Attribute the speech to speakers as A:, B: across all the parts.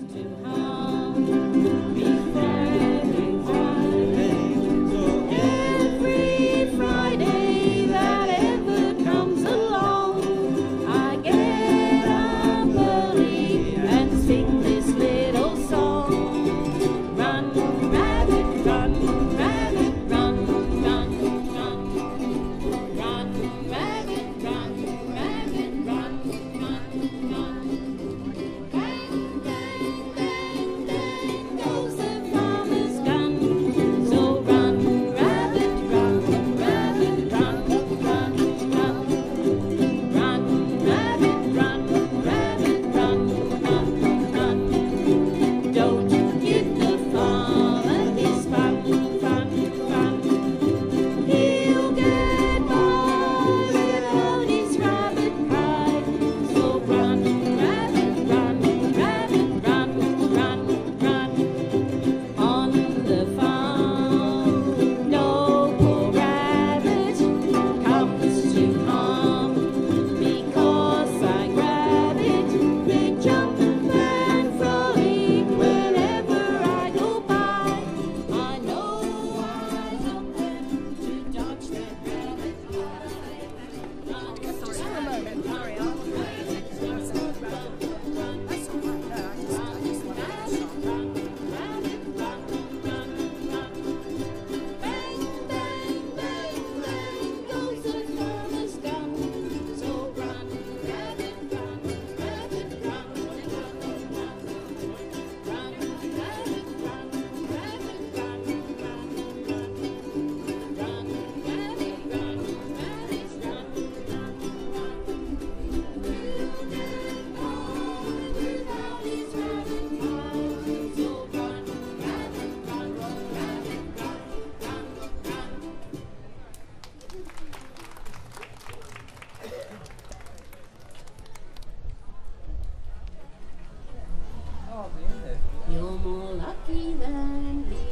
A: You're more lucky than me.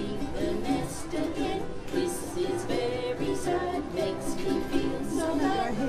B: Makes me feel so bad.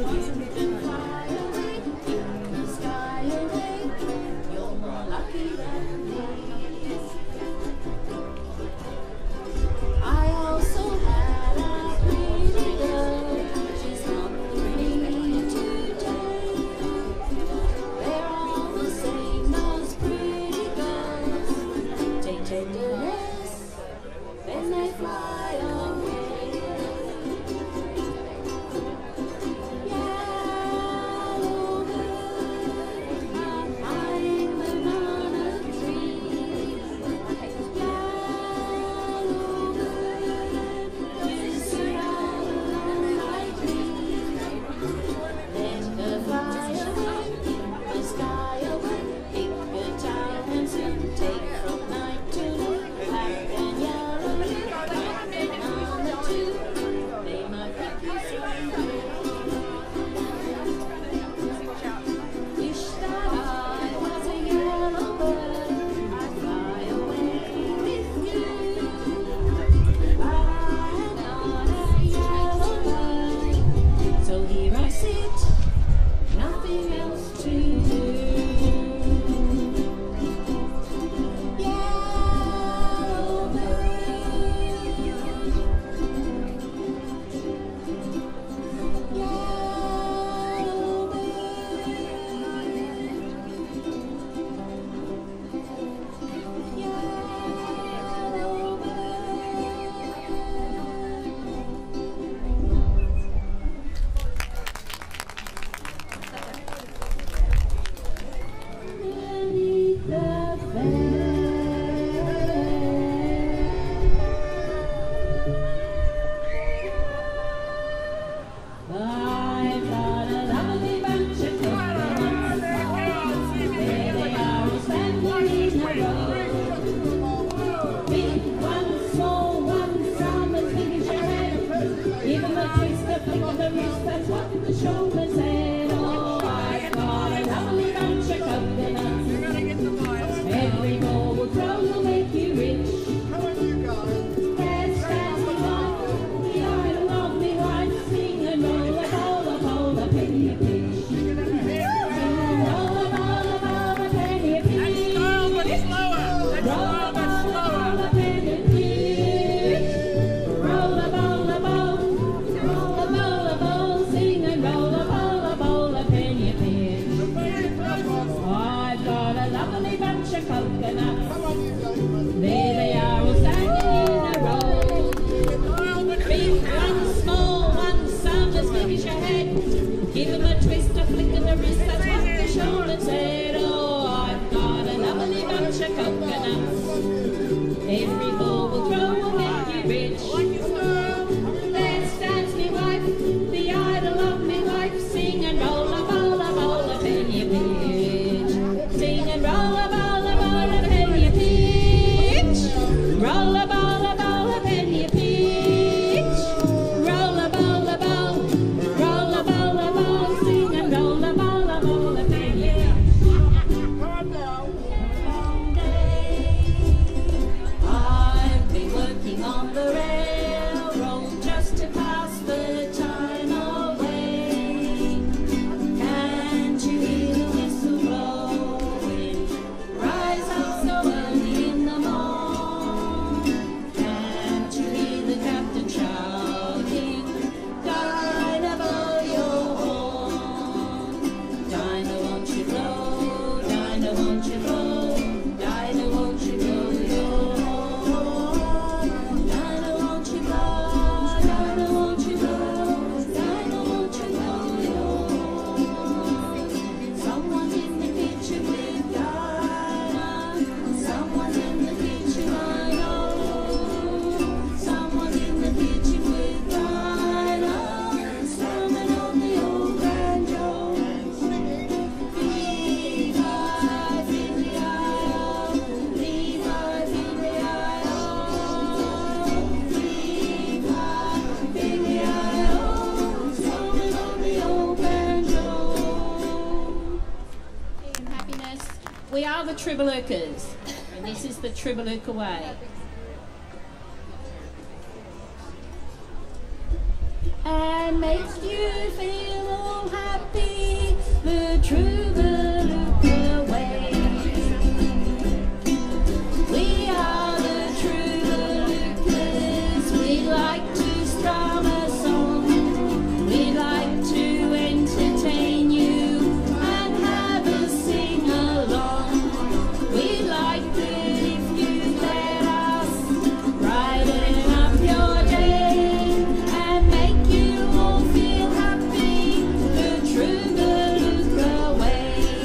A: shoulder said, oh, I've got a lovely bunch of coconuts. Every ball will throw will make you rich. There's Stanley White, the idol of me wife. Sing and roll a bowl, a penny a pinch. Sing and roll a penny a pinch. Roll a penny a pinch. Roll a bowl, sing and roll a bowl, a penny a pinch. I've got a lovely bunch of coconuts. There they are all standing in a row. Big one, small one, some as big as your head. Give them a twist, a flick of the wrist, that's what the shoulder said. Oh, I've got a lovely bunch of coconuts. Every ball will throw will make you rich. There stands me wife, the idol of me life. Sing and roll a bowl, a penny a pinch. Sing and roll a bowl, a penny a pinch. Roll a bowl, a penny a pinch. Roll a bowl, roll a bowl, sing and roll a bowl, a penny a pinch. Long day. I've been working on the railroad just to pass the time away. Can't you hear the whistle blowing? Rise up so early in the morning. Can't you hear the captain shouting? Dinah, blow your horn. Dinah, won't you blow? Dinah, won't you blow? Dinah, won't you blow your horn? Dinah, won't you blow? Dinah, won't you blow? Dinah, won't you blow your horn? Someone's in the kitchen with Dinah. Someone's in the kitchen, I know. Someone's in the kitchen with Dinah. Slumming on the old banjo. Levi, Finley-I-O. Levi, Finley-I-O. Levi, Finley-I-O. Slumming on the old banjo. And happiness. We are the Tribalookers, and this is the Tribalooka way. And makes you feel all happy, the Tribalooka way. We are the Tribalookers, we like to strum a song, we like to entertain you and have a sing along. We like it if you let us brighten up your day and make you all feel happy, the Tribalooka way.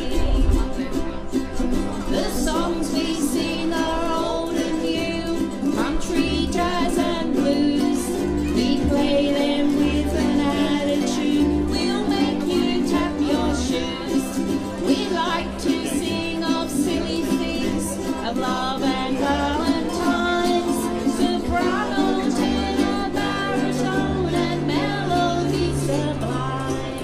A: The songs we sing are old and new, country, jazz and blues. We play them with an attitude, we'll make you tap your shoes. We like to sing of silly things, of love and valentines, soprano, tenor, baritone and melody sublime.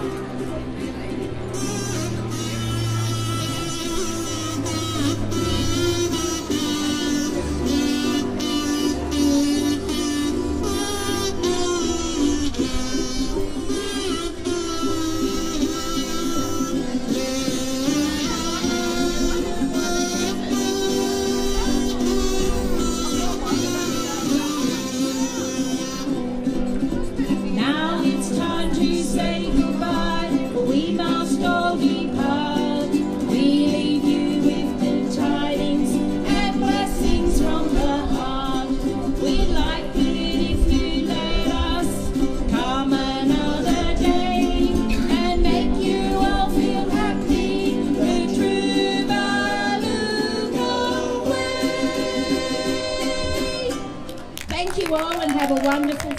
A: Now it's time to say goodbye, we must all depart. We leave you with the tidings and blessings from the heart. We'd like it if you let us come another day and make you all feel happy, the Tribalooka way. Thank you all and have a wonderful